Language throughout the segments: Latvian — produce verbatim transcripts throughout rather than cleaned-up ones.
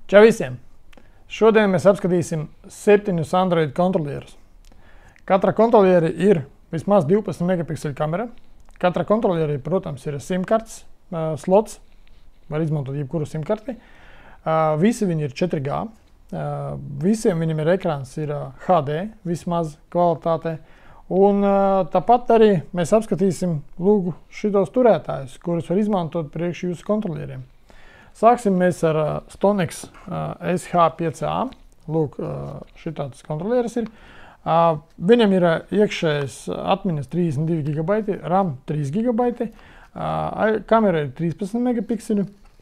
Čau visiem! Šodien mēs apskatīsim septiņus Android kontrolierus. Katra kontrolieri ir vismaz divpadsmit megapikseli kamera. Katra kontrolieri, protams, ir simkartes uh, slots. Var izmantot jebkuru simkarti. Uh, visi viņi ir četri G. Uh, visiem viņam ir ekrāns ir uh, H D, vismaz kvalitātē. Un uh, tāpat arī mēs apskatīsim lūgu šitos turētājus, kurus var izmantot priekš jūsu kontrolieriem. Sāksim mēs ar uh, STONIX uh, S H pieci A. Lūk, uh, šitāds kontrolieris ir. Uh, viņam ir uh, iekšējais atmiņas trīsdesmit divi gigabaiti, RAM trīs gigabaiti, uh, kamera ir trīspadsmit megapikseli.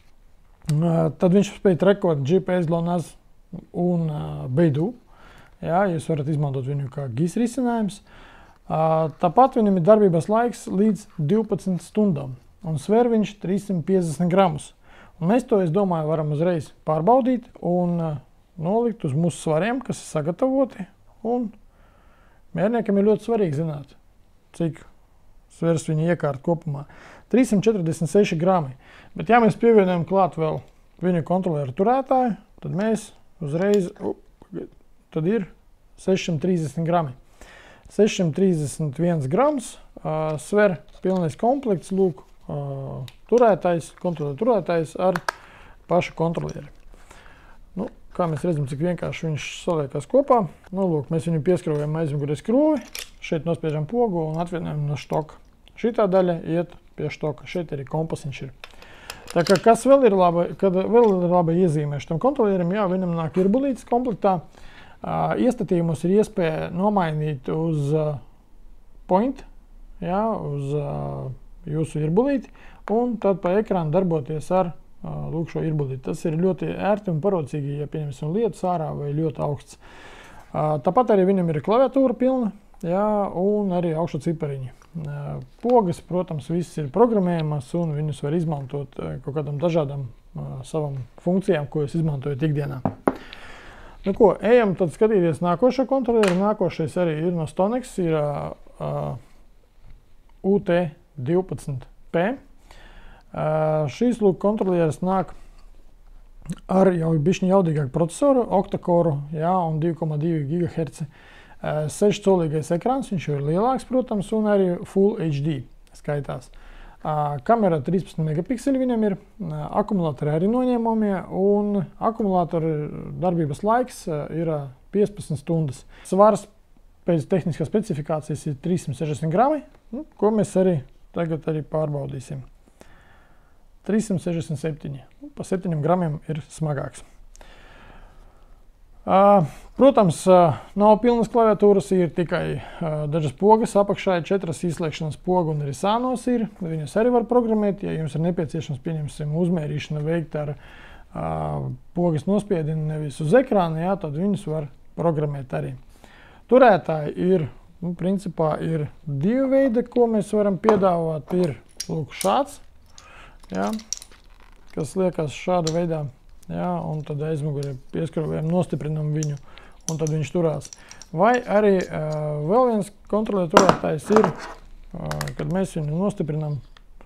Uh, tad viņš spēj trekot G P S, GLONASS un uh, Beidou. Jā, jūs varat izmantot viņu kā G I S risinājums. Uh, tāpat viņam ir darbības laiks līdz divpadsmit stundām un sver viņš trīssimt piecdesmit gramus. Un mēs to, es domāju, varam uzreiz pārbaudīt un uh, nolikt uz mūsu svariem, kas ir sagatavoti. Un mērniekam ir ļoti svarīgi zināt, cik svers viņa iekārt kopumā. trīssimt četrdesmit seši grami. Bet ja mēs pievienojam klāt vēl viņu kontrolieru turētāju, tad mēs uzreiz, uh, tad ir sešsimt trīsdesmit grami. sešsimt trīsdesmit viens grams uh, sver pilnais komplekts, lūk, uh, turētājs, kontrolieru turētājs ar pašu kontrolieri. Nu, kā mēs redzam, cik vienkārši viņš saliekas kopā. Nu, lūk, mēs viņu pieskrūvējam aizmugurē skrūvi, šeit nospiežam pogu un atvienojam no štoka. Šitā daļa iet pie štoka, šeit arī kompasiņš ir. Tā kā kas vēl ir laba, kad vēl ir laba iezīmē šitam kontrolierim, jā, viņam nāk irbulītes komplektā. Uh, iestatījumus ir iespēja nomainīt uz uh, point, jā, uz uh, jūsu irbulīti, un tad pa ekrānu darboties ar uh, lūk šo irbulīti. Tas ir ļoti ērti un parocīgi, ja pieņemsim lietus ārā vai ļoti augsts. Uh, tāpat arī viņam ir klaviatūra pilna, jā, un arī augšu cipariņi. Uh, pogas, protams, viss ir programējamas un viņus var izmantot uh, kaut kādam dažādam uh, savam funkcijām, ko jūs izmantojat ikdienā. Nu ko, ejam tad skatīties nākošo kontrolieri. Nākošais arī ir no STONIX, ir uh, U T divpadsmit P. Uh, šīs lūk kontrolieris nāk ar jau bišķiņ jaudīgāku procesoru, oktakoru, jā, un divi koma divi gigaherci. Uh, sešcolīgais ekrāns, viņš jau ir lielāks, protams, un arī Full H D skaitās. Uh, kamera trīspadsmit megapikseli viņam ir, uh, akumulātori arī noņēmumie, un akumulātori darbības laiks uh, ir uh, piecpadsmit stundas. Svars pēc tehniskās specifikācijas ir trīssimt sešdesmit grami, nu, ko mēs arī tagad arī pārbaudīsim. trīssimt sešdesmit septiņi, nu, pa septiņiem gramiem ir smagāks. Uh, protams, uh, nav pilnas klaviatūras, ir tikai uh, dažas pogas apakšā, četras izslēgšanas pogu un arī sānos ir. Viņus arī var programmēt, ja jums ir nepieciešams, pieņemsim, uzmērīšana veikt ar uh, pogas nospiedini nevis uz ekrāna, jā, tad viņus var programmēt arī. Turētāji ir, nu, principā ir divi veidi, ko mēs varam piedāvāt. Ir, lūk, šāds, jā, kas liekas šāda veidā. Jā, un tad aizmugurē pieskrūvējam, nostiprinam viņu, un tad viņš turās. Vai arī uh, vēl viens kontrolieru turētājs ir, uh, kad mēs viņu nostiprinam,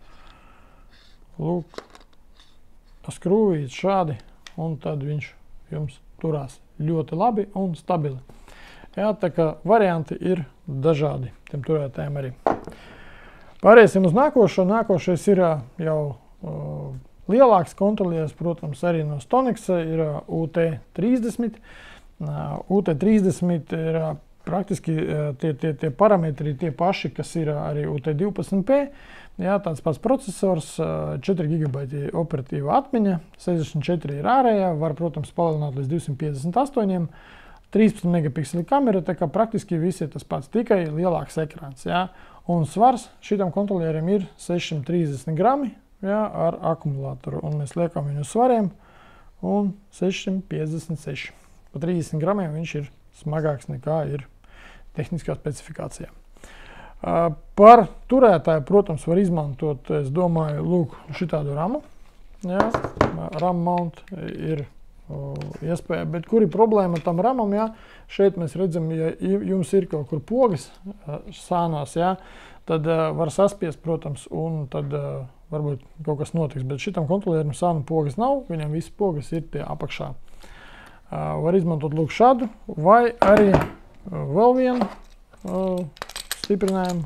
lūk, skrūvīt šādi, un tad viņš jums turās ļoti labi un stabili. Jā, tā kā varianti ir dažādi tiem turētājiem arī. Pāriesim uz nākošo. Nākošais ir uh, jau uh, lielāks kontrolieris, protams, arī no STONIX ir U T trīsdesmit. U T trīsdesmit ir praktiski tie, tie, tie parametri tie paši, kas ir arī U T divpadsmit P. Jā, tāds pats procesors, četri gigabaiti operatīva atmiņa, sešdesmit četri ir ārējā, var, protams, palielināt līdz divsimt piecdesmit astoņi, trīspadsmit megapikseli kamera, tā kā praktiski visi ir tas pats, tikai lielāks ekrāns. Jā. Un svars šitam kontrolierim ir sešsimt trīsdesmit grami. Jā, ar akumulātoru, un mēs liekam viņu svariem, un sešsimt piecdesmit seši. Pa trīsdesmit gramiem viņš ir smagāks nekā ir tehniskā specifikācijā. Uh, par turētāju, protams, var izmantot, es domāju, lūk, šitādu ramu. Jā, RAM mount ir uh, iespēja, bet kur ir problēma tam ramam, jā, šeit mēs redzam, ja jums ir kaut kur pogas uh, sānās, jā, tad uh, var saspiest, protams, un tad uh, varbūt kaut kas notiks. Bet šitam kontrolierim sānu pogas nav, viņam visas pogas ir tie apakšā. Uh, var izmantot lūk šādu, vai arī uh, vēl vienu uh, stiprinājumu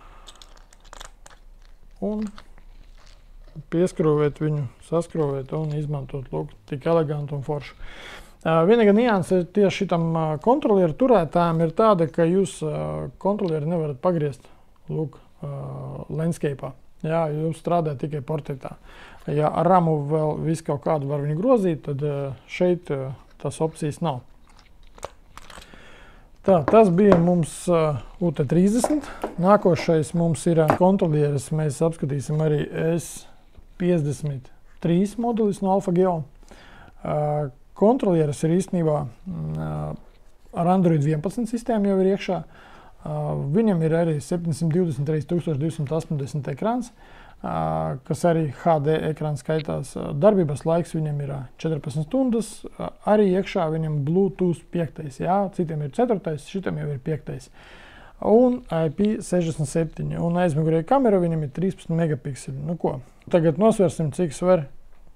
un pieskrūvēt viņu, saskrovēt un izmantot lūk tik elegantu un foršu. Uh, vienīgā nianse tieši šitam uh, kontrolieru turētājiem ir tāda, ka jūs uh, kontrolieri nevarat pagriezt lūk uh, landscape'ā. Jā, jūs strādājat tikai portretā. Ja ar ramu vēl visu kaut kādu var viņu grozīt, tad uh, šeit uh, tas opcijas nav. Tā, tas bija mums uh, U T trīsdesmit. Nākošais mums ir uh, kontrolieris. Mēs apskatīsim arī S piecdesmit trīs modelis no AlphaGeo. Uh, Kontrolieris ir īstenībā uh, ar Android vienpadsmit sistēmu jau ir iekšā. Uh, viņam ir arī septiņsimt divdesmit par tūkstoš divsimt astoņdesmit ekrāns, uh, kas arī H D ekrāns skaitās. Uh, darbības laiks viņam ir uh, četrpadsmit stundas, uh, arī iekšā viņam Bluetooth piektais. Jā, citiem ir ceturtais, šitam jau ir piektais. Un I P sešdesmit septiņi. Un aizmugurēja kamera viņam ir trīspadsmit megapikseli. Nu ko, tagad nosversim, cik sver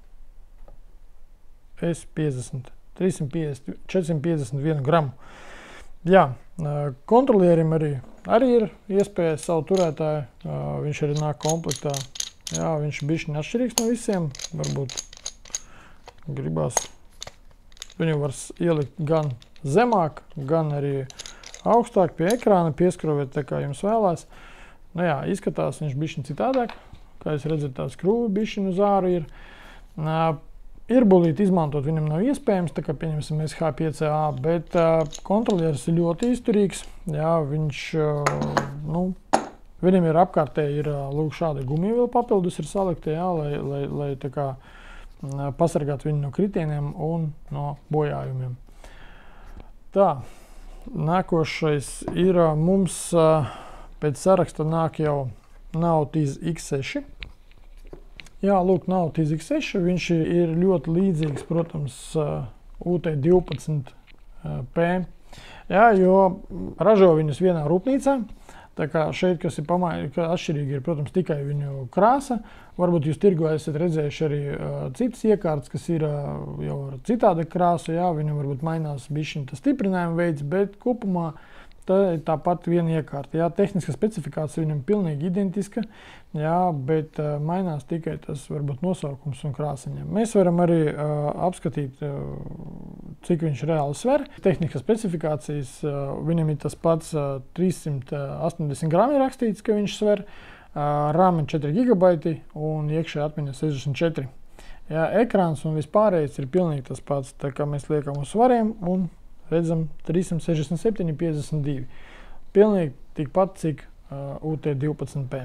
S piecdesmit, trīssimt piecdesmit, četrsimt piecdesmit vienu gramu. Jā, kontrolierim arī, arī ir iespēja savu turētāju, viņš arī nāk komplektā. Jā, viņš ir bišķiņ atšķirīgs no visiem, varbūt gribās. Viņu var ielikt gan zemāk, gan arī augstāk pie ekrāna, pieskrovēt tā kā jums vēlās. Nu jā, izskatās viņš bišķiņ citādāk, kā jūs redzat, tā skrūvi bišķiņ uz āru ir. Irbulīt izmantot viņam nav iespējams, tā kā pieņemsim S H pieci A, bet uh, kontrolieris ir ļoti izturīgs. Jā, viņš, uh, nu, viņam ir apkārtēji ir uh, lūk šādi gumija vēl papildus ir salikti, jā, lai, lai, lai tā kā uh, pasargātu viņu no kritieniem un no bojājumiem. Tā, nākošais ir uh, mums uh, pēc saraksta nāk jau Nautiz X seši. Jā, lūk, Nautiz X seši, viņš ir ļoti līdzīgs, protams, U T divpadsmit P. Jā, jo ražo viņus vienā rūpnīcā, tā kā šeit, kas ir pamāja, ka atšķirīgi ir, protams, tikai viņu krāsa. Varbūt jūs tirgo esat redzējuši arī uh, citas iekārtas, kas ir uh, jau ar citāda krāsu, jā, viņam varbūt mainās bišķiņ tas stiprinājuma veids, bet kopumā tā ir tāpat viena iekārta. Jā, tehniskā specifikācija viņam pilnīgi identiska, jā, bet uh, mainās tikai tas varbūt nosaukums un krāsaņiem. Mēs varam arī uh, apskatīt, uh, cik viņš reāli sver. Tehniskās specifikācijas uh, viņam ir tas pats uh, trīssimt astoņdesmit grami rakstīts, ka viņš sver, uh, RAM četri gigabaiti un iekšējā atmiņa sešdesmit četri. Jā, ekrāns un vispārējais ir pilnīgi tas pats, tā kā mēs liekam uz svariem un redzam trīssimt sešdesmit septiņi piecdesmit divi. Pilnīgi tikpat, cik uh, U T divpadsmit P.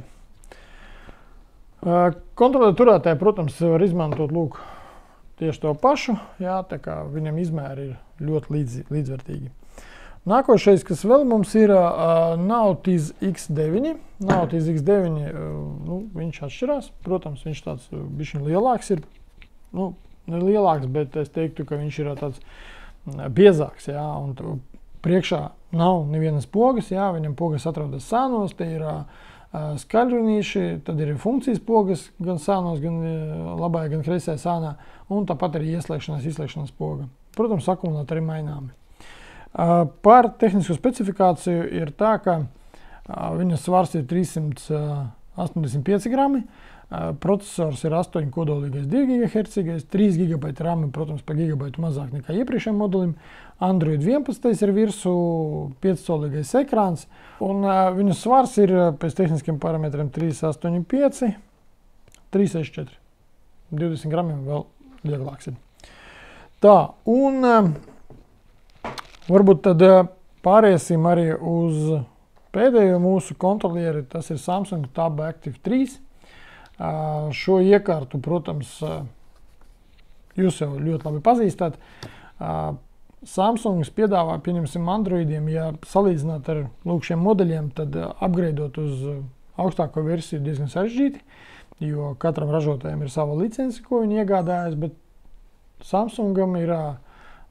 Uh, kontrolieru turētāji, protams, var izmantot lūk tieši to pašu, jā, tā kā viņam izmēri ir ļoti līdz, līdzvērtīgi. Nākošais, kas vēl mums ir uh, Nautiz X deviņi. Nautiz X deviņi, uh, nu, viņš atšķirās, protams, viņš tāds uh, bišķiņ lielāks ir, nu, ne lielāks, bet es teiktu, ka viņš ir tāds biezāks, jā, un priekšā nav nevienas pogas, jā, viņam pogas atrodas sānos, te ir uh, skaļrunīši, tad ir funkcijas pogas gan sānos, gan uh, labajā, gan kreisajā sānā, un tāpat arī ieslēgšanās, izslēgšanās poga. Protams, akumulātori maināmi. Uh, par tehnisko specifikāciju ir tā, ka uh, viņas svars ir trīssimt astoņdesmit pieci grami, procesors ir astoņu kodolīgais divi gigahercīgais, trīs gigabaiti RAM, protams, par gigabaitu mazāk nekā iepriekšējiem modelim. Android vienpadsmit ir virsū, pieccolīgais ekrāns, un uh, viņu svars ir pēc tehniskiem parametriem trīs astoņi pieci, trīs seši četri. divdesmit gramiem vēl vieglāks ir. Tā, un uh, varbūt tad uh, pāriesim arī uz pēdējo mūsu kontrolieri, tas ir Samsung Tab Active trīs. Uh, šo iekārtu, protams, uh, jūs jau ļoti labi pazīstat. Uh, Samsungs piedāvā, pieņemsim, Androidiem, ja salīdzināt ar lūk šiem modeļiem, tad uh, upgradeot uz uh, augstāko versiju diezgan sarežģīti, jo katram ražotājiem ir sava licence, ko viņi iegādājas, bet Samsungam ir uh,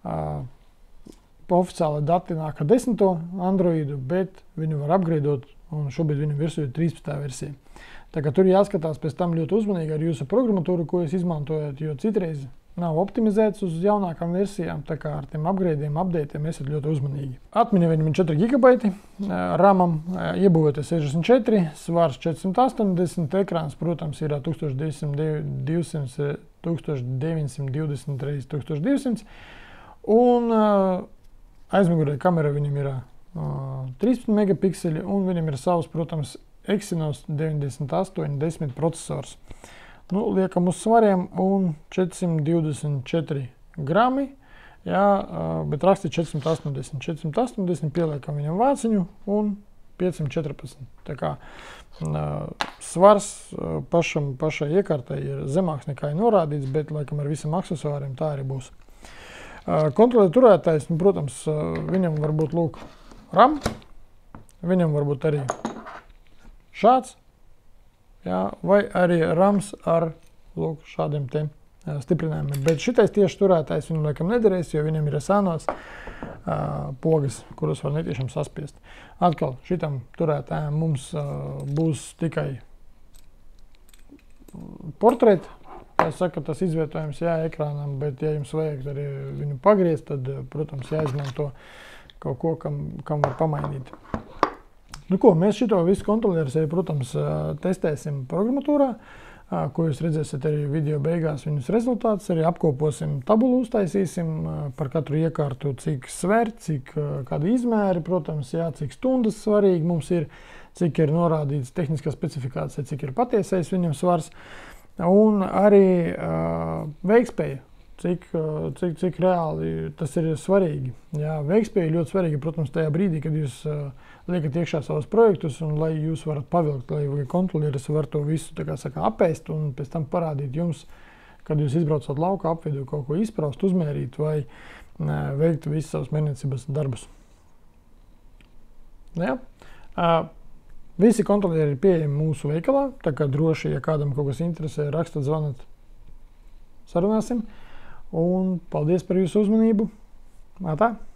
uh, oficiāli dati nāk ar desmito Androidu, bet viņu var upgradeot un šobrīd viņam virsū ir trīspadsmitā versija. Tā kā tur jāskatās pēc tam ļoti uzmanīgi ar jūsu programmatūru, ko jūs izmantojat, jo citreiz nav optimizēts uz jaunākām versijām, tā kā ar tiem upgradeiem, updateiem esat ļoti uzmanīgi. Atmiņa viņam ir četri gigabaiti, ramam iebūvēta sešdesmit četri, svars četrsimt astoņdesmit, ekrāns, protams, ir tūkstoš deviņsimt divdesmit reiz tūkstoš divsimt, un aizmugurē kamera viņam ir trīspadsmit megapikseli, un viņam ir savs, protams, Exynos deviņdesmit astoņi desmit procesors. Nu, liekam uz svariem un četrsimt divdesmit četri grami, jā, bet raksti četrsimt astoņdesmit. četrsimt astoņdesmit pieliekam viņam vāciņu un piecsimt četrpadsmit. Tā kā svars pašam, pašai iekārtai ir zemāks nekā ir norādīts, bet, laikam, ar visam aksesuāriem tā arī būs. Kontrolē turētājs, nu, protams, viņam var būt, lūk, RAM, viņam var būt arī šāds, jā, vai arī rams ar, lūk, šādiem te stiprinājumiem. Bet šitais tieši turētājs viņam laikam nederēs, jo viņam ir esānos uh, pogas, kuras var netiešām saspiest. Atkal, šitam turētājam mums uh, būs tikai portreti, kā saka, tas izvietojums jā, ekrānam, bet ja jums vajag arī viņu pagriezt, tad, protams, jāizmanto kaut ko, kam, kam var pamainīt. Nu ko, mēs šito visu kontrolierus arī, protams, testēsim programmatūrā, ko jūs redzēsiet arī video beigās viņus rezultātus, arī apkoposim tabulu, uztaisīsim par katru iekārtu, cik sver, cik kādi izmēri, protams, jā, cik stundas svarīgi mums ir, cik ir norādīts tehniskā specifikācija, cik ir patiesais viņam svars, un arī uh, veikspēja. Cik, cik, cik reāli tas ir svarīgi. Jā, veikspēja ļoti svarīga, protams, tajā brīdī, kad jūs uh, liekat iekšā savus projektus un lai jūs varat pavilkt, lai kontrolieris var to visu, tā kā saka, apēst un pēc tam parādīt jums, kad jūs izbraucat lauku apvidu, kaut ko izpraust, uzmērīt vai uh, veikt visus savus mēnecības darbus. Jā. Uh, visi kontrolieri ir pieejami mūsu veikalā, tā kā droši, ja kādam kaut kas interesē, rakstat, zvanat, sarunāsim. Un paldies par jūsu uzmanību. Atā!